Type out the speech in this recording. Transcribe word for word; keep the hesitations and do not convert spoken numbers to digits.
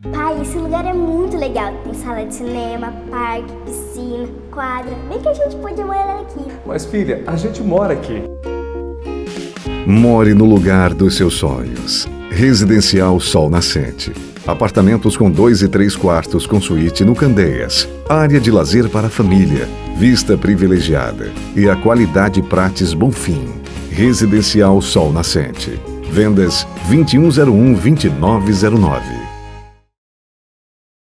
Pai, esse lugar é muito legal. Tem sala de cinema, parque, piscina, quadra. Bem que a gente podia morar aqui. Mas filha, a gente mora aqui. More no lugar dos seus sonhos. Residencial Sol Nascente. Apartamentos com dois e três quartos com suíte no Candeias. Área de lazer para a família. Vista privilegiada. E a qualidade Prates Bonfim. Residencial Sol Nascente. Vendas vinte e um zero um, vinte e nove zero nove.